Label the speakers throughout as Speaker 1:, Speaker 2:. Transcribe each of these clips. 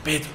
Speaker 1: Pedro.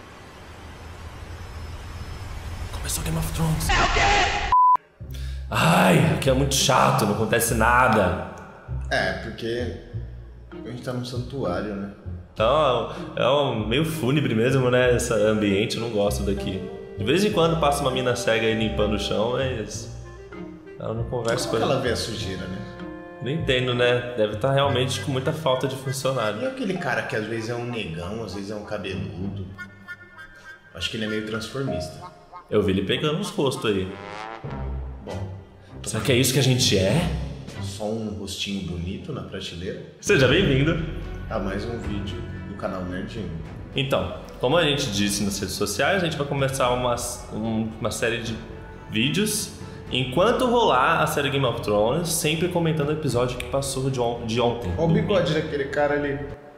Speaker 1: Começou Game of Thrones. É o quê? Ai, aqui é muito chato, não acontece nada.
Speaker 2: É, porque a gente tá num santuário, né?
Speaker 1: Então, é meio fúnebre mesmo, né? Esse ambiente, eu não gosto daqui. De vez em quando passa uma mina cega aí limpando o chão, mas ela não conversa com
Speaker 2: ela vê a sujeira, né?
Speaker 1: Não entendo, né? Deve estar realmente com muita falta de funcionário.
Speaker 2: E aquele cara que às vezes é um negão, às vezes é um cabeludo? Acho que ele é meio transformista.
Speaker 1: Eu vi ele pegando uns rostos aí.
Speaker 2: Bom,
Speaker 1: será que é isso que a gente é?
Speaker 2: Só um rostinho bonito na prateleira?
Speaker 1: Seja bem-vindo
Speaker 2: a mais um vídeo do canal Nerdinho.
Speaker 1: Então, como a gente disse nas redes sociais, a gente vai começar uma série de vídeos enquanto rolar a série Game of Thrones, sempre comentando o episódio que passou de ontem.
Speaker 2: Olha o bigode daquele cara ali.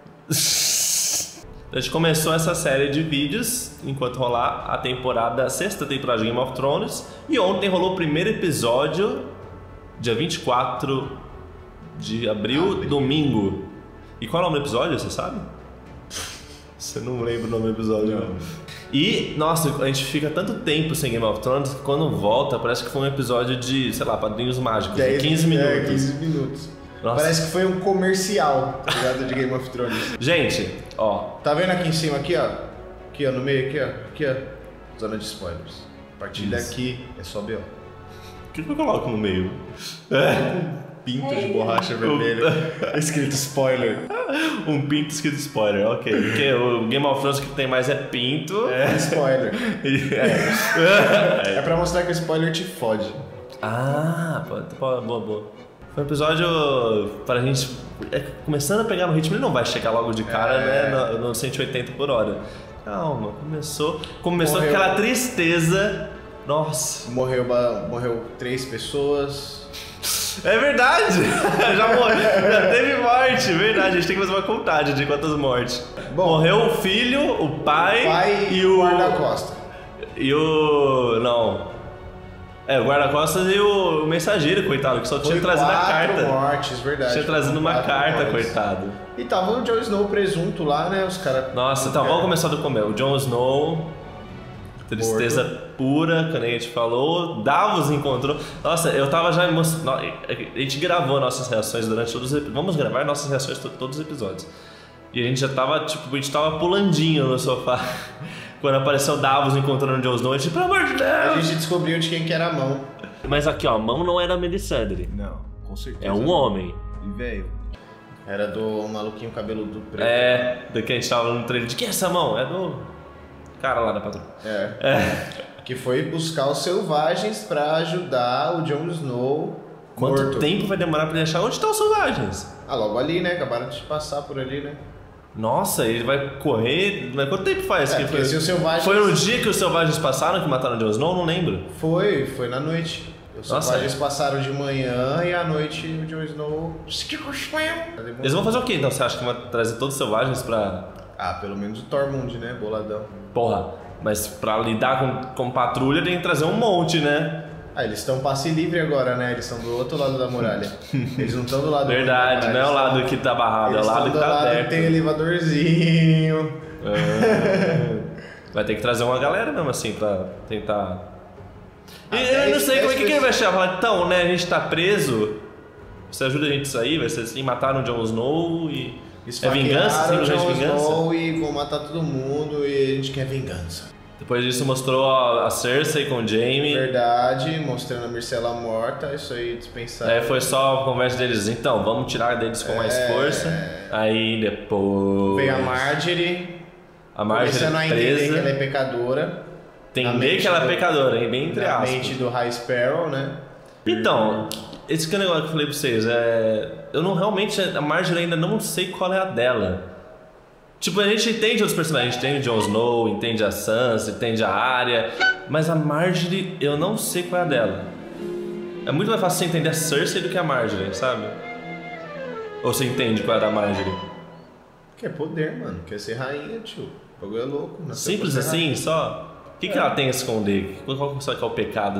Speaker 1: A gente começou essa série de vídeos enquanto rolar a sexta temporada de Game of Thrones. E ontem rolou o primeiro episódio, dia 24 de abril, domingo. E qual é o nome do episódio, você sabe? Você não lembra o nome do episódio, não. E, nossa, a gente fica tanto tempo sem Game of Thrones que quando volta parece que foi um episódio de, sei lá, Padrinhos Mágicos, de 15 minutos.
Speaker 2: É, 15 minutos. Nossa. Parece que foi um comercial, tá ligado, de Game of Thrones.
Speaker 1: Gente, ó.
Speaker 2: Tá vendo aqui em cima, aqui, ó? Aqui, ó, no meio, aqui, ó. Aqui, ó. Zona de spoilers. A partir daqui é só B.O.
Speaker 1: O que eu coloco no meio?
Speaker 2: Pinto de borracha vermelha escrito spoiler.
Speaker 1: Um pinto escrito spoiler, ok. Porque o Game of Thrones que tem mais é pinto.
Speaker 2: É spoiler. É pra mostrar que o spoiler te fode.
Speaker 1: Ah, boa. Foi um episódio pra gente começando a pegar no ritmo. Ele não vai chegar logo de cara, né, no 180 por hora. Calma, começou aquela tristeza. Nossa.
Speaker 2: Morreu 3 pessoas.
Speaker 1: É verdade! já teve morte, verdade. A gente tem que fazer uma contagem de quantas mortes. Bom, morreu o filho, o pai e o
Speaker 2: guarda-costas.
Speaker 1: E o... não. O guarda-costas e o mensageiro, coitado, que só tinha trazido a carta.
Speaker 2: 4 mortes, verdade.
Speaker 1: Tinha trazido uma carta, coitado.
Speaker 2: E tava o Jon Snow presunto lá, né? Os caras...
Speaker 1: Nossa, então vamos começar do começo. O Jon Snow... Tristeza pura, quando a gente falou. Davos encontrou. Nossa, eu tava já emocionado. A gente gravou nossas reações durante todos os episódios. Vamos gravar nossas reações todos os episódios. E a gente já tava, tipo, a gente tava pulandinho no sofá. Quando apareceu Davos encontrando o Jon Snow, a gente, pelo amor de Deus!
Speaker 2: A gente descobriu de quem que era a mão.
Speaker 1: Mas aqui, ó, a mão não era a Melisandre.
Speaker 2: Não, com certeza.
Speaker 1: É um homem.
Speaker 2: E velho. Era do maluquinho cabeludo preto.
Speaker 1: Do que a gente tava no trailer. De quem é essa mão? É do cara lá da patrulha.
Speaker 2: Que foi buscar os selvagens pra ajudar o Jon Snow.
Speaker 1: Quanto tempo vai demorar pra ele achar? Onde estão os selvagens?
Speaker 2: Logo ali, né? Acabaram de passar por ali, né?
Speaker 1: Nossa, ele vai correr. Mas quanto tempo faz que foi?
Speaker 2: Se os selvagens...
Speaker 1: Foi no dia que os selvagens passaram que mataram o Jon Snow? Não lembro.
Speaker 2: Foi na noite. Os selvagens passaram de manhã e à noite o Jon Snow...
Speaker 1: Eles vão fazer o quê então? Você acha que vai trazer todos os selvagens pra...
Speaker 2: pelo menos o Tormund, né? Boladão.
Speaker 1: Porra, mas pra lidar com patrulha tem que trazer um monte, né?
Speaker 2: Eles estão passe livre agora, né? Eles estão do outro lado da muralha. Eles não estão do lado
Speaker 1: verdade, não é o lado que tá barrado, é o lado que tá aberto.
Speaker 2: Tem elevadorzinho.
Speaker 1: Vai ter que trazer uma galera mesmo assim pra tentar... eu não sei como é que ele vai achar. Falar, então, né, a gente tá preso, você ajuda a gente a sair, vai ser assim, mataram o Jon Snow e... É vingança? Simplesmente vingança?
Speaker 2: E vão matar todo mundo e a gente quer vingança.
Speaker 1: Depois disso mostrou a Cersei com o Jaime.
Speaker 2: Verdade, mostrando a Myrcella morta, isso aí dispensável.
Speaker 1: Foi só a conversa deles, então, vamos tirar deles com mais força. Aí depois...
Speaker 2: Veio a Margaery.
Speaker 1: A Margaery
Speaker 2: começando a entender que ela é pecadora.
Speaker 1: Entender que ela é pecadora, hein? Bem entre aspas.
Speaker 2: Na mente do High Sparrow, né?
Speaker 1: Então, esse que é o negócio que eu falei pra vocês, eu não realmente, a Margaery ainda não sei qual é a dela. Tipo, a gente entende outros personagens, a gente entende o Jon Snow, entende a Sansa, entende a Arya, mas a Margaery eu não sei qual é a dela. É muito mais fácil você entender a Cersei do que a Margaery, sabe? Ou você entende qual é a da Margaery?
Speaker 2: Quer poder, mano, quer ser rainha, tio. O bagulho é louco.
Speaker 1: Simples assim, só? O que ela tem a esconder? Qual que é o pecado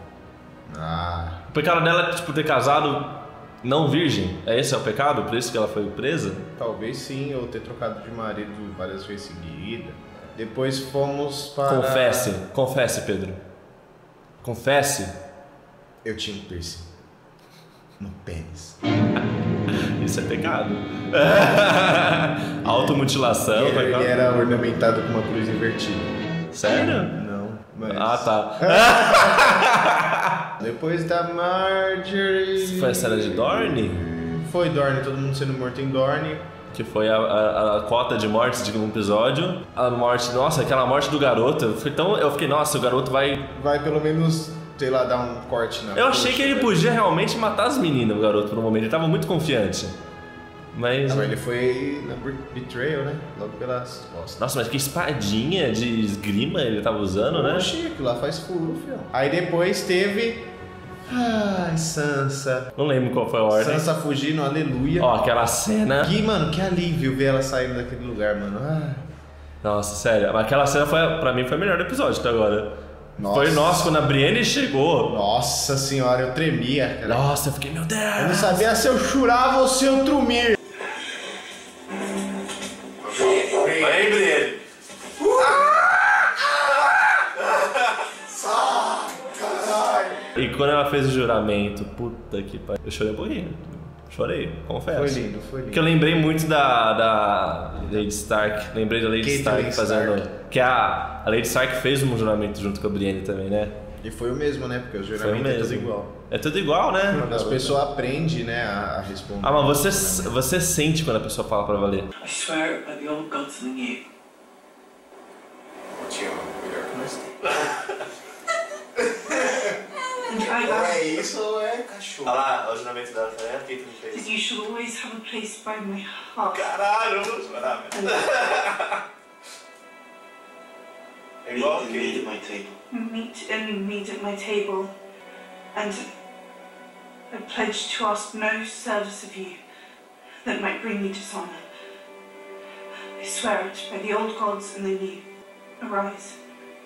Speaker 1: dela? O pecado dela é, tipo, ter casado não virgem? Esse é o pecado? Por isso que ela foi presa?
Speaker 2: Talvez sim, ou ter trocado de marido várias vezes seguidas. Depois fomos para...
Speaker 1: Confesse, Pedro. Confesse.
Speaker 2: Eu tinha um piercing no pênis.
Speaker 1: Isso é pecado. Automutilação.
Speaker 2: Ele era ornamentado com uma cruz invertida.
Speaker 1: Sério?
Speaker 2: Não, mas...
Speaker 1: Ah, tá.
Speaker 2: Depois da Marjorie...
Speaker 1: Foi a cena de Dorne?
Speaker 2: Foi Dorne, todo mundo sendo morto em Dorne.
Speaker 1: Que foi a cota de mortes de um episódio. A morte, nossa, aquela morte do garoto. Eu fiquei, nossa, o garoto vai
Speaker 2: pelo menos, sei lá, dar um corte na...
Speaker 1: Eu achei que ele podia realmente matar as meninas, o garoto, por um momento. Ele tava muito confiante. Mas
Speaker 2: ele foi na Betrayal, né? Logo pelas costas.
Speaker 1: Nossa, mas que espadinha de esgrima ele tava usando, né?
Speaker 2: Oxi, aquilo lá faz furo, filho. Aí depois teve... Ai, Sansa.
Speaker 1: Não lembro qual foi a ordem.
Speaker 2: Sansa fugindo, aleluia.
Speaker 1: Ó, aquela cena...
Speaker 2: Mano, que alívio ver ela saindo daquele lugar, mano.
Speaker 1: Nossa, sério. Aquela cena, pra mim, foi a melhor do episódio até agora.
Speaker 2: Nossa.
Speaker 1: Quando a Brienne chegou.
Speaker 2: Nossa senhora, eu tremia, cara.
Speaker 1: Nossa, eu fiquei, meu Deus.
Speaker 2: Eu não sabia se eu chorava ou se eu trumia.
Speaker 1: Vai, Brienne. E quando ela fez o juramento, puta que pariu, eu chorei um pouquinho. Chorei, confesso.
Speaker 2: Foi lindo.
Speaker 1: Porque eu lembrei muito da Lady Stark. Lembrei da Lady Stark fazendo... Que a Lady Stark fez um juramento junto com a Brienne também, né?
Speaker 2: E foi o mesmo, né? Porque o juramento é tudo igual.
Speaker 1: É tudo igual, né?
Speaker 2: As pessoas aprendem, né, a responder.
Speaker 1: Ah, mas você sente quando a pessoa fala pra valer.
Speaker 3: I swear by the old gods and the new.
Speaker 2: É isso ou é cachorro?
Speaker 1: Olha lá, o juramento dela, tá vendo? Quem que me
Speaker 3: That
Speaker 1: fez?
Speaker 3: you shall always have a place by my heart.
Speaker 1: Caralho, eu vou chorar, velho. É igual
Speaker 3: Meet
Speaker 1: que...
Speaker 3: at my table. Meet at my table. And I pledge to ask no service of you that might bring me dishonor. I swear it by the old gods and the new. Arise.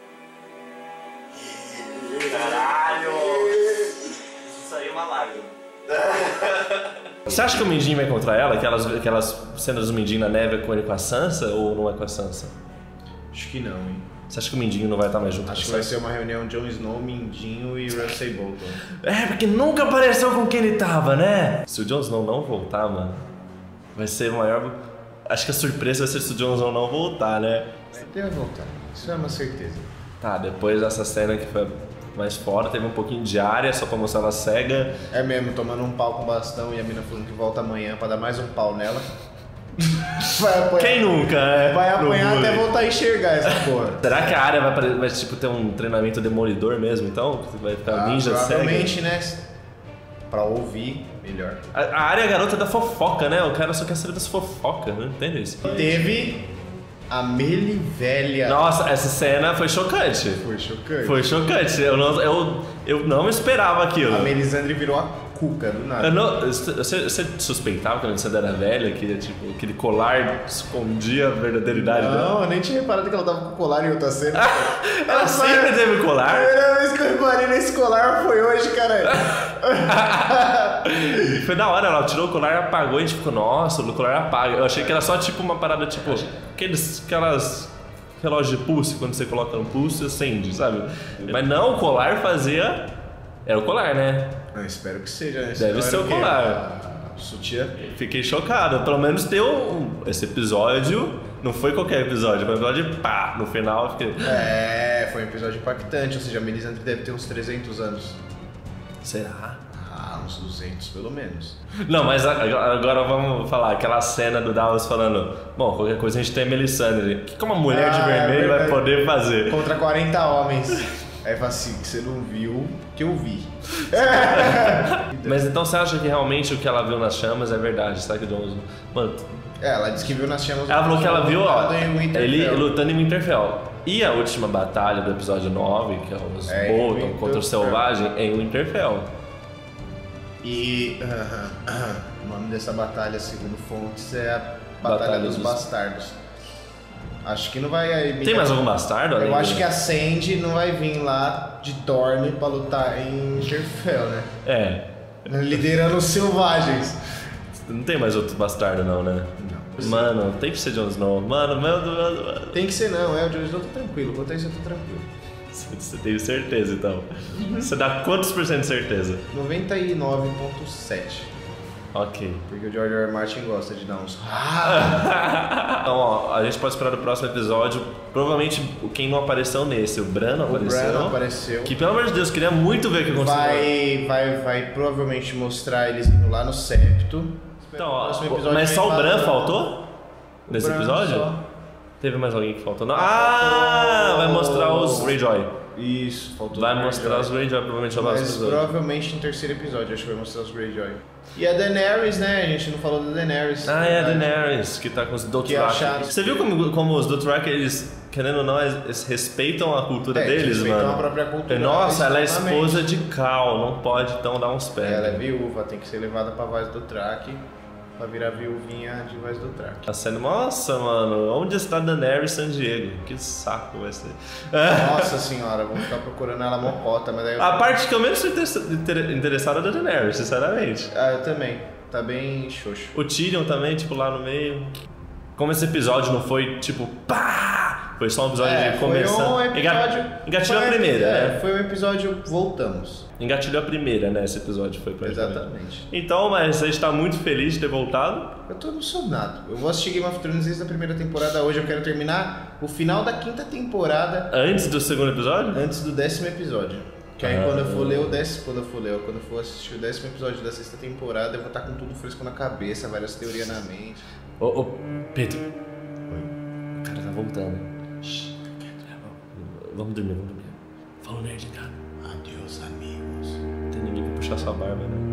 Speaker 1: Caralho! Isso aí é uma lágrima. Você acha que o Mindinho vai encontrar ela? Aquelas cenas do Mindinho na neve é com ele com a Sansa ou não é com a Sansa?
Speaker 2: Acho que não, hein?
Speaker 1: Você acha que o Mindinho não vai estar mais junto?
Speaker 2: Acho que vai ser uma reunião Jon Snow, Mindinho e Ramsay Bolton.
Speaker 1: É, porque nunca apareceu com quem ele tava, né? Se o Jon Snow não voltar, mano, vai ser o maior... Acho que a surpresa vai ser se o Jon Snow não voltar, né?
Speaker 2: Deve voltar, isso é uma certeza.
Speaker 1: Tá, depois dessa cena que foi mais fora, teve um pouquinho de área só pra mostrar ela cega.
Speaker 2: É mesmo, tomando um pau com bastão e a mina falando que volta amanhã pra dar mais um pau nela. Vai apanhar.
Speaker 1: Quem nunca, né?
Speaker 2: Vai apanhar até voltar a enxergar essa porra.
Speaker 1: Será que a área vai tipo, ter um treinamento demolidor mesmo, então? Vai ficar ninja cega?
Speaker 2: Provavelmente, né? Pra ouvir melhor.
Speaker 1: A área é a garota da fofoca, né? O cara só quer saber das fofocas, não entende isso?
Speaker 2: Teve a Melivelha.
Speaker 1: Nossa, essa cena foi chocante.
Speaker 2: Foi chocante.
Speaker 1: Foi chocante. Eu não esperava aquilo.
Speaker 2: A Melisandre virou a cuca do nada.
Speaker 1: Você suspeitava que a Melisandre era velha, que tipo, aquele colar escondia a verdadeira idade dela?
Speaker 2: Não, eu nem tinha reparado que ela tava com colar em outra cena.
Speaker 1: Ela sempre teve colar?
Speaker 2: A primeira vez que eu reparei nesse colar foi hoje, cara.
Speaker 1: Foi da hora, ela tirou o colar e apagou e a gente ficou, nossa, o colar apaga. Eu achei que era só tipo uma parada, tipo, aquelas relógios de pulse, quando você coloca no pulse, acende, sabe? Mas não, o colar fazia... Era o colar, né?
Speaker 2: Eu espero que seja, né?
Speaker 1: Deve ser o colar.
Speaker 2: Sutiã.
Speaker 1: Fiquei chocado. Pelo menos deu esse episódio. Não foi qualquer episódio, foi um episódio pá, no final eu fiquei...
Speaker 2: É, foi um episódio impactante. Ou seja, a Melisandre deve ter uns 300 anos.
Speaker 1: Será?
Speaker 2: Ah, uns 200 pelo menos.
Speaker 1: Não, mas agora vamos falar aquela cena do Davos falando: bom, qualquer coisa a gente tem a Melisandre. O que uma mulher de vermelho vai poder fazer?
Speaker 2: Contra 40 homens. Aí fala assim, que você não viu, que eu vi.
Speaker 1: Mas então você acha que realmente o que ela viu nas chamas é verdade? Será que o Jon... Mano...
Speaker 2: Ela disse que viu nas chamas...
Speaker 1: Ela falou que ela viu, ó, ele
Speaker 2: Winterfell.
Speaker 1: lutando em Winterfell. E a última batalha do episódio 9, que é os Bolton contra o Selvagem, é em Winterfell.
Speaker 2: E o nome dessa batalha, segundo fontes, é a Batalha dos Bastardos. Acho que não vai...
Speaker 1: Tem mais algum bastardo?
Speaker 2: Eu acho que a Sandy não vai vir lá de Dorne pra lutar em Winterfell, né?
Speaker 1: É.
Speaker 2: Liderando os selvagens.
Speaker 1: Não tem mais outro bastardo não, né?
Speaker 2: Não.
Speaker 1: Mano, tem que ser Jon Snow. Mano.
Speaker 2: Tem que ser não, o Jon Snow tá tranquilo. Quanto a isso eu tô tranquilo.
Speaker 1: Você tem certeza, então. Você dá quantos por cento de certeza?
Speaker 2: 99,7.
Speaker 1: Ok.
Speaker 2: Porque o George R. R. Martin gosta de dar uns...
Speaker 1: Então, ó, a gente pode esperar no próximo episódio. Provavelmente quem não apareceu nesse, o Bran apareceu.
Speaker 2: O Bran apareceu.
Speaker 1: Que, pelo amor de Deus, queria muito ver o que aconteceu.
Speaker 2: Vai provavelmente mostrar eles indo lá no Septo.
Speaker 1: Então, ó, mas só o Bran faltou? Nesse episódio?
Speaker 2: Só.
Speaker 1: Teve mais alguém que faltou? Não. Vai mostrar os Greyjoy.
Speaker 2: Isso, faltou
Speaker 1: Vai mostrar os Greyjoy, provavelmente no próximo episódio.
Speaker 2: Provavelmente no terceiro episódio, acho que vai mostrar os Greyjoy. E a Daenerys, né? A gente não falou da Daenerys.
Speaker 1: É a Daenerys, que tá com os Dothraki. Você viu como os Dothraki, eles, querendo ou não, eles respeitam a cultura deles,
Speaker 2: respeitam
Speaker 1: mano?
Speaker 2: A própria cultura.
Speaker 1: Nossa, ela é esposa de Khal, não pode então dar uns pés.
Speaker 2: Ela é viúva, tem que ser levada pra Vaz Dothraki. Pra virar viuvinha de Vaz Dothraki.
Speaker 1: Tá sendo... Nossa, mano, onde está Daenerys San Diego? Que saco vai ser.
Speaker 2: Nossa senhora, vamos ficar procurando ela mocota, mas daí...
Speaker 1: A parte que eu menos estou interessado é da Daenerys, sinceramente.
Speaker 2: Eu também. Tá bem xoxo.
Speaker 1: O Tyrion também, tipo, lá no meio. Como esse episódio não foi, tipo, pá! Foi só um episódio de começar.
Speaker 2: Foi um episódio...
Speaker 1: Engatilhou a primeira, né?
Speaker 2: Foi um episódio voltamos.
Speaker 1: Engatilhou a primeira, né? Esse episódio foi pra
Speaker 2: Exatamente.
Speaker 1: Então, mas a gente tá muito feliz de ter voltado.
Speaker 2: Eu tô emocionado. Eu vou assistir Game of Thrones desde a primeira temporada hoje. Eu quero terminar o final da 5ª temporada.
Speaker 1: Antes do segundo episódio?
Speaker 2: Antes do 10º episódio. Que aí quando eu for ler o 10º, quando eu for assistir o 10º episódio da 6ª temporada, eu vou estar com tudo fresco na cabeça, várias teorias na mente.
Speaker 1: Ô, Pedro. Oi. O cara tá voltando. Shhh. Vamos dormir. Fala o nerd, cara.
Speaker 2: Adeus, amigos.
Speaker 1: Tem ninguém pra puxar sua barba, né?